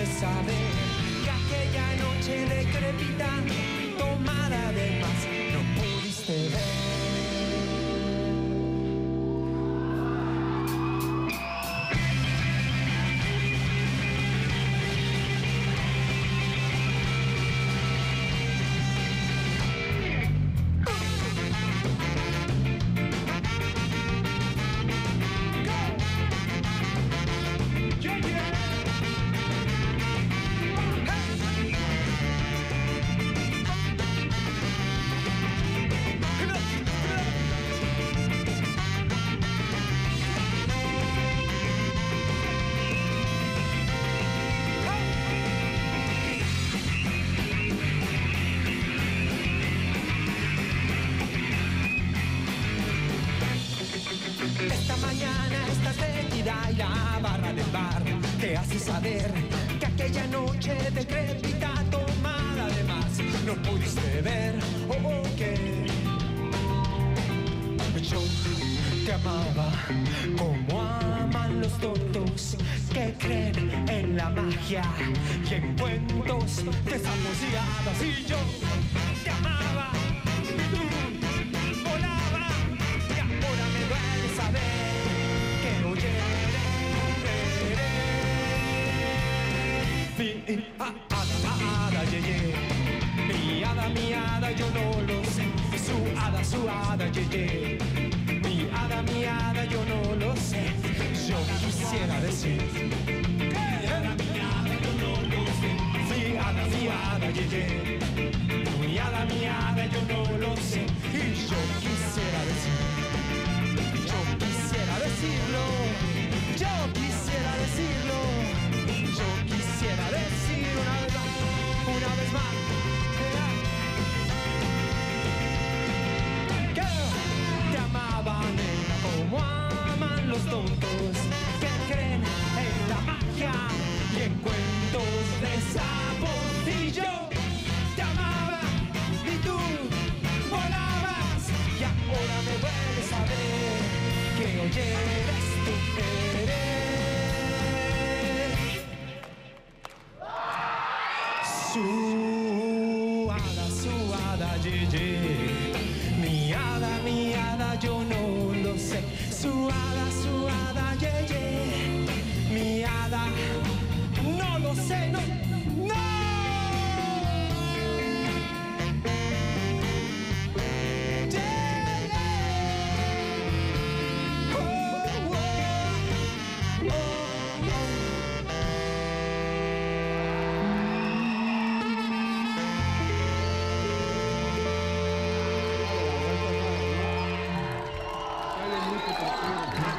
puedes saber que aquella noche decrépita, tomada de más, no pudiste ver. Esta mañana estás vendida y la barra del bar te hace saber que aquella noche decrépita, tomada de más, no pudiste ver. Oh, que yo te amaba como aman los tontos que creen en la magia y en cuentos de sapos y hadas. Y yo te amaba y tú volaba, y ahora me duele saber que hoy eres mi hada, ye, ye. Mi hada, yo no lo sé. Su hada, ye, ye. Mi hada, yo no lo sé. Yo quisiera decir mi hada, yo no lo sé. Mi hada, ye, ye. Mi hada, yo no lo sé. Y yo quisiera decir, yo quisiera decirlo, yo quisiera decirlo, yo quisiera decir una vez más. Te amaba, nena, como aman los tontos que creen en la magia y en cuentos de sapos. Y yo te amaba y tú volabas, y ahora me duele saber que hoy eres tú, su hada, ye, ye. Mi hada, yo no lo sé. Su hada, ye, ye. Mi hada, no lo sé, no, no. Yeah, yeah. Oh, oh, oh, Sale muy poco.